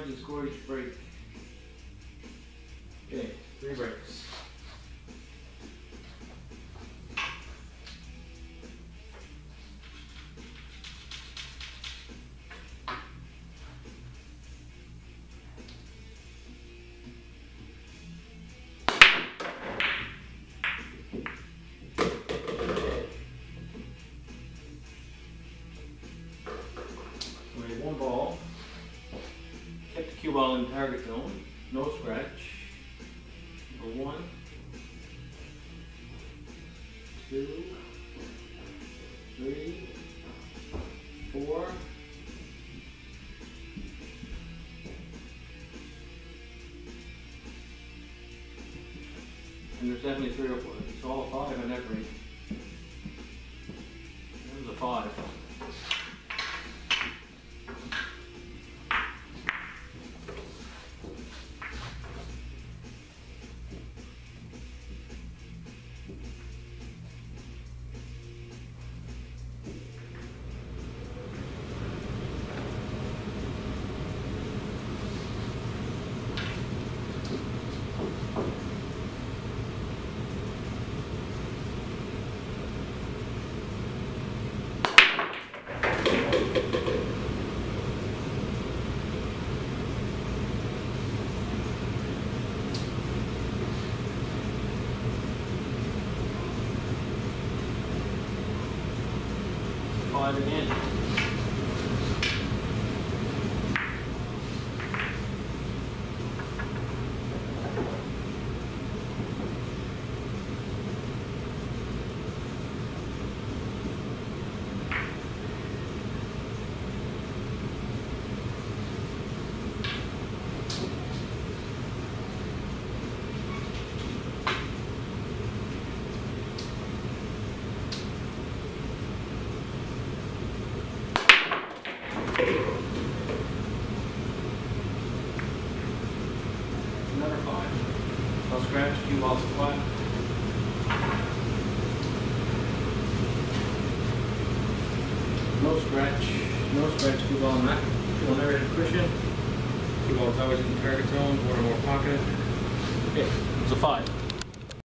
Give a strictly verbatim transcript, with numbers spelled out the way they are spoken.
you score each break. Okay, three breaks. One ball, kept the cue ball in target zone, no scratch. Number one, two, three, four, and there's definitely three or four. It's all a five on that break. There's a five. Five again. Another five. No scratch, cue ball's flat. No scratch, no scratch, cue ball not. Cue ball never hit a cushion. Cue ball's always in the target zone, one or more pocket. Okay, it's a five.